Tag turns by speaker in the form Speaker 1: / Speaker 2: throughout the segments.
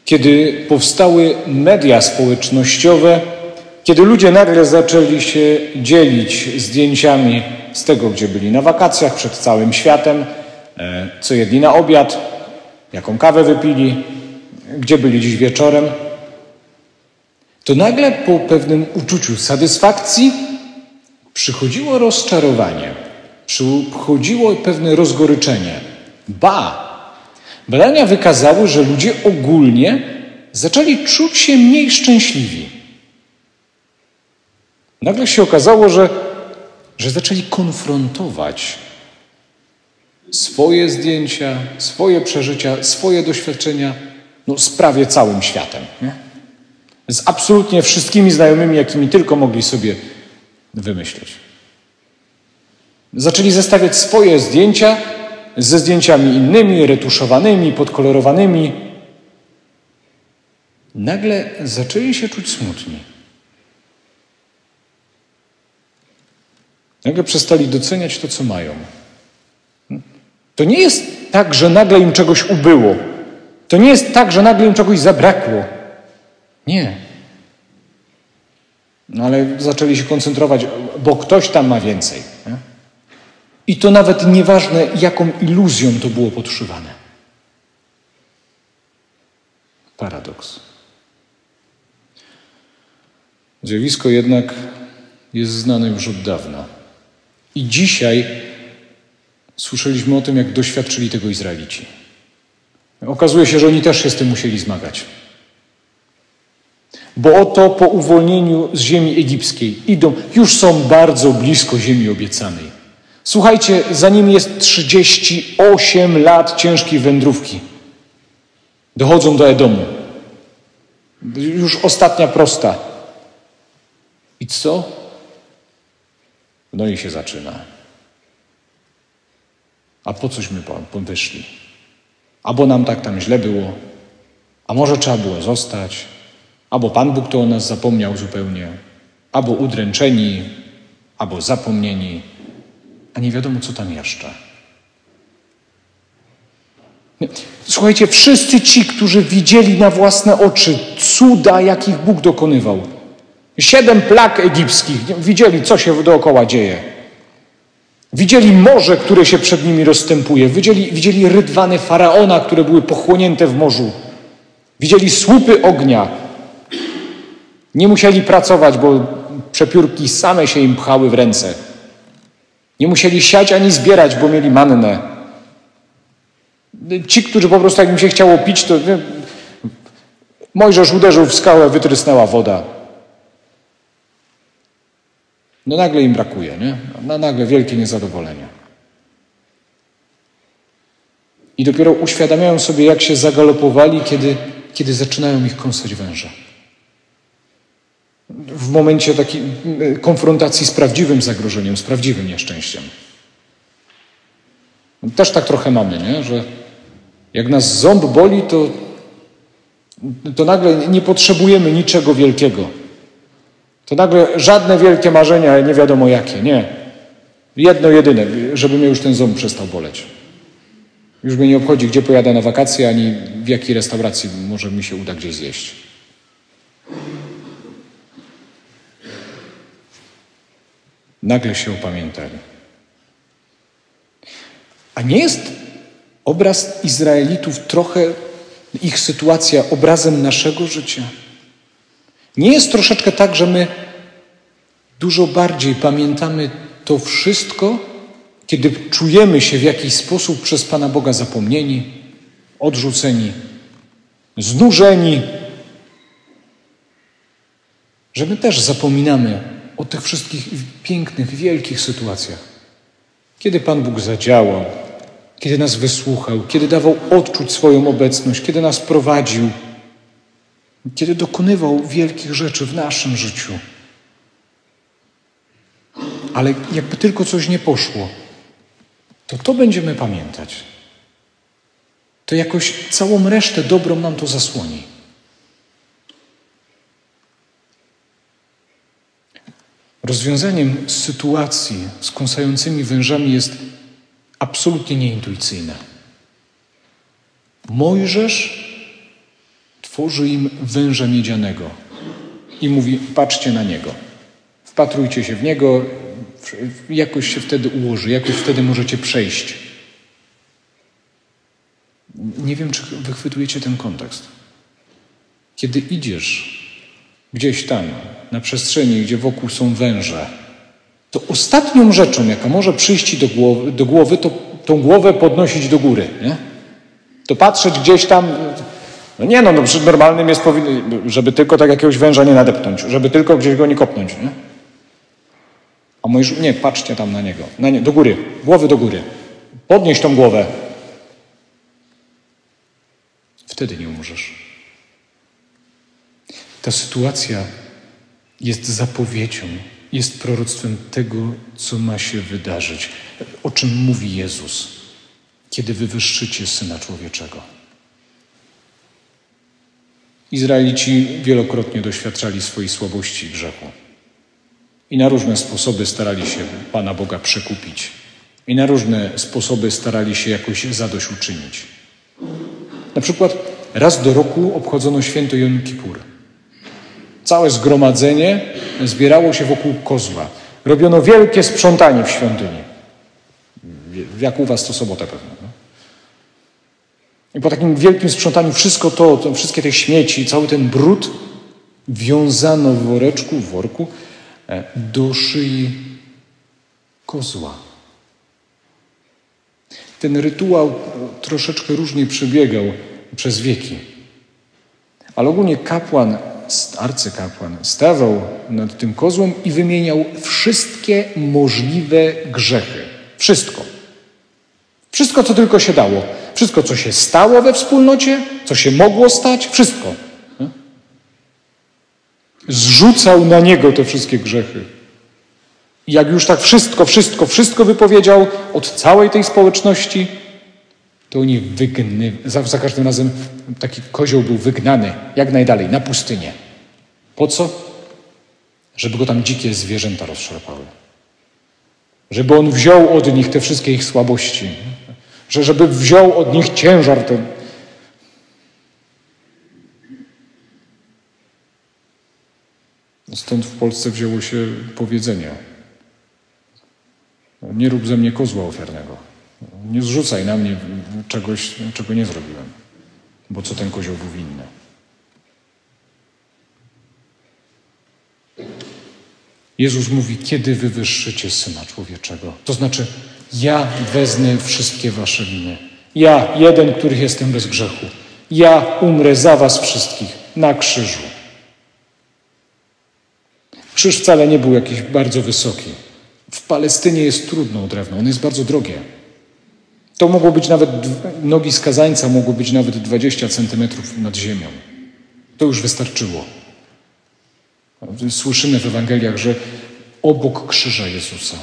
Speaker 1: kiedy powstały media społecznościowe, kiedy ludzie nagle zaczęli się dzielić zdjęciami z tego, gdzie byli na wakacjach przed całym światem, co jedli na obiad, jaką kawę wypili, gdzie byli dziś wieczorem, to nagle po pewnym uczuciu satysfakcji przychodziło rozczarowanie, przychodziło pewne rozgoryczenie. Badania wykazały, że ludzie ogólnie zaczęli czuć się mniej szczęśliwi. Nagle się okazało, że zaczęli konfrontować swoje zdjęcia, swoje przeżycia, swoje doświadczenia z prawie całym światem. Nie? Z absolutnie wszystkimi znajomymi, jakimi tylko mogli sobie wymyślić. Zaczęli zestawiać swoje zdjęcia ze zdjęciami innymi, retuszowanymi, podkolorowanymi. Nagle zaczęli się czuć smutni. Nagle przestali doceniać to, co mają. To nie jest tak, że nagle im czegoś ubyło. To nie jest tak, że nagle im czegoś zabrakło. Nie. Ale zaczęli się koncentrować, bo ktoś tam ma więcej. Nie? I to nawet nieważne, jaką iluzją to było podszywane. Paradoks. Zjawisko jednak jest znane już od dawna. I dzisiaj słyszeliśmy o tym, jak doświadczyli tego Izraelici. Okazuje się, że oni też się z tym musieli zmagać. Bo oto po uwolnieniu z ziemi egipskiej już są bardzo blisko ziemi obiecanej. Słuchajcie, za nimi jest 38 lat ciężkiej wędrówki. Dochodzą do Edomu. Już ostatnia prosta. I co? No i się zaczyna. A po cośmy wyszli? Albo nam tak tam źle było, a może trzeba było zostać, albo Pan Bóg to o nas zapomniał zupełnie, albo udręczeni, albo zapomnieni, a nie wiadomo, co tam jeszcze. Słuchajcie, wszyscy ci, którzy widzieli na własne oczy cuda, jakich Bóg dokonywał, 7 plag egipskich, widzieli, co się dookoła dzieje. Widzieli morze, które się przed nimi rozstępuje. Widzieli rydwany Faraona, które były pochłonięte w morzu. Widzieli słupy ognia. Nie musieli pracować, bo przepiórki same się im pchały w ręce. Nie musieli siać ani zbierać, bo mieli mannę. Ci, którzy po prostu, jak im się chciało pić, to Mojżesz uderzył w skałę, wytrysnęła woda. No nagle im brakuje, nie? Nagle wielkie niezadowolenie. I dopiero uświadamiają sobie, jak się zagalopowali, kiedy zaczynają ich kąsać węże. W momencie takiej konfrontacji z prawdziwym zagrożeniem, z prawdziwym nieszczęściem. Też tak trochę mamy, nie? Że jak nas ząb boli, to nagle nie potrzebujemy niczego wielkiego. To nagle żadne wielkie marzenia, nie wiadomo jakie, nie. Jedno jedyne, żeby mnie już ten ząb przestał boleć. Już mnie nie obchodzi, gdzie pojadę na wakacje, ani w jakiej restauracji może mi się uda gdzieś zjeść. Nagle się opamiętali. A nie jest obraz Izraelitów trochę, ich sytuacja, obrazem naszego życia? Nie jest troszeczkę tak, że my dużo bardziej pamiętamy to wszystko, kiedy czujemy się w jakiś sposób przez Pana Boga zapomnieni, odrzuceni, znużeni, że my też zapominamy o tych wszystkich pięknych, wielkich sytuacjach. Kiedy Pan Bóg zadziałał, kiedy nas wysłuchał, kiedy dawał odczuć swoją obecność, kiedy nas prowadził, kiedy dokonywał wielkich rzeczy w naszym życiu. Ale jakby tylko coś nie poszło, to będziemy pamiętać. To jakoś całą resztę dobrą nam to zasłoni. Rozwiązaniem sytuacji z kąsającymi wężami jest absolutnie nieintuicyjne. Mojżesz tworzy im węża miedzianego i mówi: patrzcie na niego, wpatrujcie się w niego, jakoś się wtedy ułoży, jakoś wtedy możecie przejść. Nie wiem, czy wychwytujecie ten kontekst. Kiedy idziesz gdzieś tam, na przestrzeni, gdzie wokół są węże, to ostatnią rzeczą, jaka może przyjść ci do głowy, to tą głowę podnosić do góry, nie? To patrzeć gdzieś tam, przy normalnym jest żeby tylko tak jakiegoś węża nie nadepnąć, żeby tylko gdzieś go nie kopnąć, nie? A mówisz: nie, patrzcie tam na niego, do góry, głowy do góry. Podnieś tą głowę. Wtedy nie umrzesz. Ta sytuacja jest zapowiedzią, jest proroctwem tego, co ma się wydarzyć, o czym mówi Jezus, kiedy wywyższycie Syna Człowieczego. Izraelici wielokrotnie doświadczali swojej słabości i grzechu. I na różne sposoby starali się Pana Boga przekupić. I na różne sposoby starali się jakoś zadośćuczynić. Na przykład raz do roku obchodzono święto Jom Kippur. Całe zgromadzenie zbierało się wokół kozła. Robiono wielkie sprzątanie w świątyni. Jak u was to sobotę pewnie. No? I po takim wielkim sprzątaniu wszystkie te śmieci, cały ten brud wiązano w worku do szyi kozła. Ten rytuał troszeczkę różnie przebiegał przez wieki. Ale ogólnie arcykapłan stawał nad tym kozłem i wymieniał wszystkie możliwe grzechy. Wszystko. Wszystko, co tylko się dało. Wszystko, co się stało we wspólnocie, co się mogło stać, wszystko. Zrzucał na niego te wszystkie grzechy. I jak już tak wszystko wypowiedział od całej tej społeczności, to oni za każdym razem taki kozioł był wygnany jak najdalej, na pustynię. Po co? Żeby go tam dzikie zwierzęta rozszarpały. Żeby on wziął od nich te wszystkie ich słabości. Żeby wziął od nich ciężar ten. Stąd w Polsce wzięło się powiedzenie: nie rób ze mnie kozła ofiarnego. Nie zrzucaj na mnie czegoś, czego nie zrobiłem. Bo co ten kozioł był winny? Jezus mówi: kiedy wywyższycie Syna Człowieczego? To znaczy, ja wezmę wszystkie wasze winy. Ja, jeden, który jestem bez grzechu. Ja umrę za was wszystkich na krzyżu. Krzyż wcale nie był jakiś bardzo wysoki. W Palestynie jest trudno o drewno, on jest bardzo drogie. To mogło być nawet, nogi skazańca mogły być nawet 20 centymetrów nad ziemią. To już wystarczyło. Słyszymy w Ewangeliach, że obok krzyża Jezusa.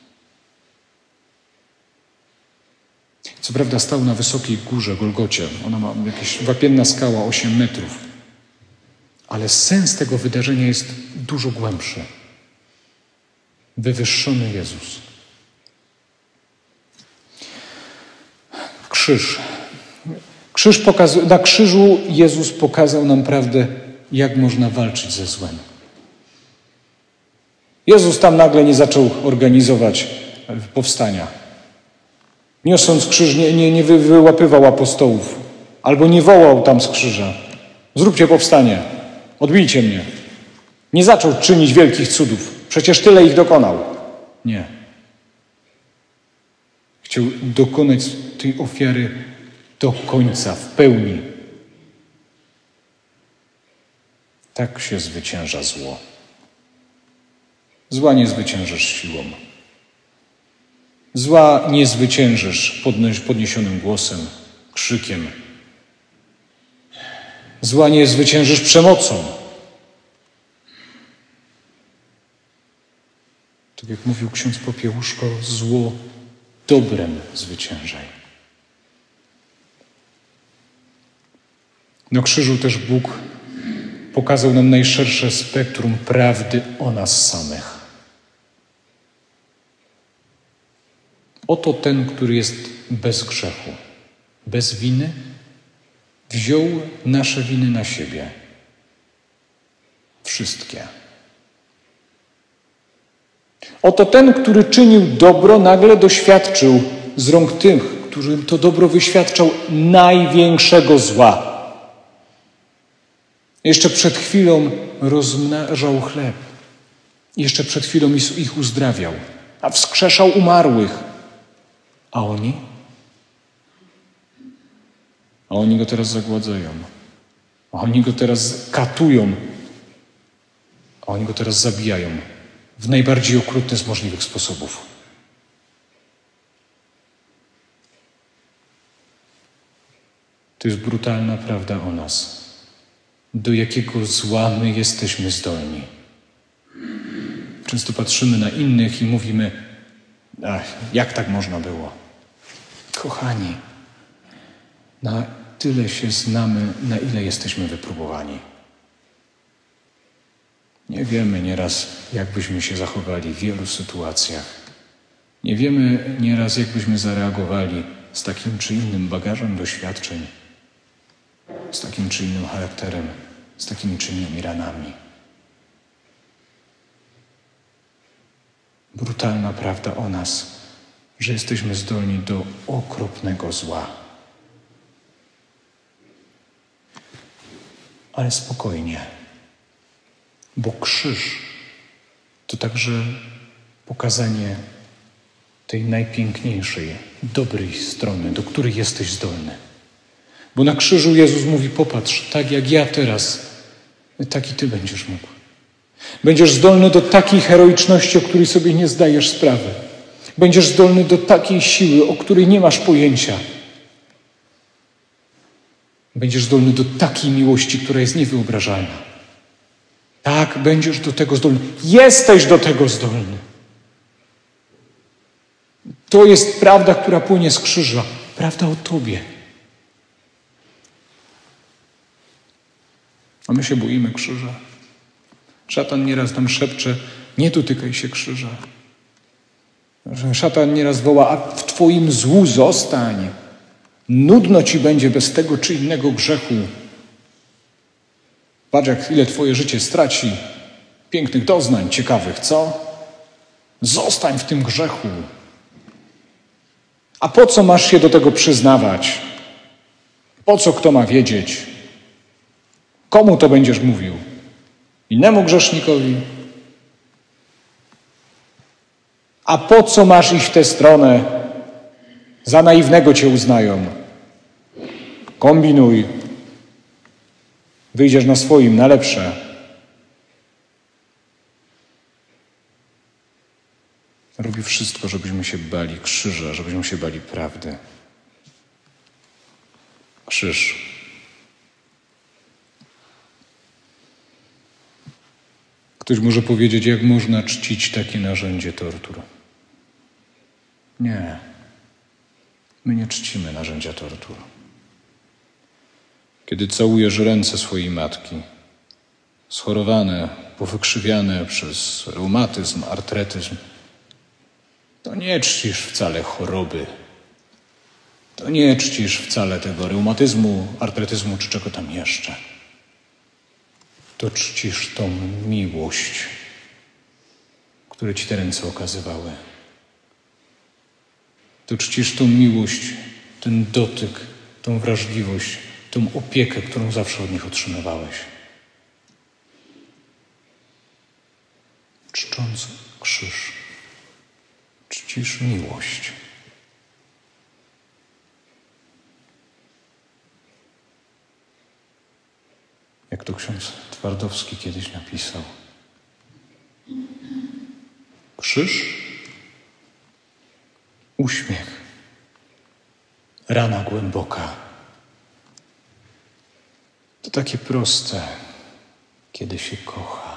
Speaker 1: Co prawda stał na wysokiej górze, Golgocie. Ona ma jakaś wapienna skała, 8 metrów. Ale sens tego wydarzenia jest dużo głębszy. Wywyższony Jezus. Krzyż. Na krzyżu Jezus pokazał nam prawdę, jak można walczyć ze złem. Jezus tam nagle nie zaczął organizować powstania. Niosąc krzyż nie wyłapywał apostołów albo nie wołał tam z krzyża: zróbcie powstanie, odbijcie mnie. Nie zaczął czynić wielkich cudów. Przecież tyle ich dokonał. Nie. Chciał dokonać tej ofiary do końca, w pełni. Tak się zwycięża zło. Zła nie zwyciężysz siłą. Zła nie zwyciężysz podniesionym głosem, krzykiem. Zła nie zwyciężysz przemocą. Tak jak mówił ksiądz Popiełuszko, zło dobrem zwyciężaj. Na krzyżu też Bóg pokazał nam najszersze spektrum prawdy o nas samych. Oto ten, który jest bez grzechu, bez winy, Wziął nasze winy na siebie. Wszystkie. Oto ten, który czynił dobro, nagle doświadczył z rąk tych, którym to dobro wyświadczał, największego zła. Jeszcze przed chwilą rozmnażał chleb. Jeszcze przed chwilą ich uzdrawiał, a wskrzeszał umarłych. A oni? A oni go teraz zagładzają. A oni go teraz katują. A oni go teraz zabijają w najbardziej okrutny z możliwych sposobów. To jest brutalna prawda o nas. Do jakiego zła my jesteśmy zdolni. Często patrzymy na innych i mówimy, jak tak można było? Kochani, na tyle się znamy, na ile jesteśmy wypróbowani. Nie wiemy nieraz, jak byśmy się zachowali w wielu sytuacjach. Nie wiemy nieraz, jak byśmy zareagowali z takim czy innym bagażem doświadczeń, z takim czy innym charakterem, z takimi czy innymi ranami. Brutalna prawda o nas, że jesteśmy zdolni do okropnego zła. Ale spokojnie, bo krzyż to także pokazanie tej najpiękniejszej, dobrej strony, do której jesteś zdolny. Bo na krzyżu Jezus mówi, popatrz, tak jak ja teraz, tak i ty będziesz mógł. Będziesz zdolny do takiej heroiczności, o której sobie nie zdajesz sprawy. Będziesz zdolny do takiej siły, o której nie masz pojęcia. Będziesz zdolny do takiej miłości, która jest niewyobrażalna. Tak, będziesz do tego zdolny. Jesteś do tego zdolny. To jest prawda, która płynie z krzyża. Prawda o tobie. A my się boimy krzyża. Szatan nieraz nam szepcze, nie dotykaj się krzyża. Szatan nieraz woła, a w twoim złu zostań. Nudno ci będzie bez tego czy innego grzechu. Patrz, jak ile twoje życie straci pięknych doznań, ciekawych, co? Zostań w tym grzechu. A po co masz się do tego przyznawać? Po co kto ma wiedzieć? Komu to będziesz mówił? Innemu grzesznikowi? A po co masz iść w tę stronę? Za naiwnego cię uznają. Kombinuj. Wyjdziesz na swoim, na lepsze. Robi wszystko, żebyśmy się bali krzyża, żebyśmy się bali prawdy. Krzyż. Ktoś może powiedzieć, jak można czcić takie narzędzie tortur. Nie. My nie czcimy narzędzia tortur. Kiedy całujesz ręce swojej matki, schorowane, powykrzywiane przez reumatyzm, artretyzm, to nie czcisz wcale choroby. To nie czcisz wcale tego reumatyzmu, artretyzmu czy czego tam jeszcze. To czcisz tą miłość, które ci te ręce okazywały. To czcisz tą miłość, ten dotyk, tą wrażliwość, tą opiekę, którą zawsze od nich otrzymywałeś. Czcząc krzyż, czcisz miłość. Jak to ksiądz Twardowski kiedyś napisał. Krzyż, uśmiech, rana głęboka. To takie proste, kiedy się kocha.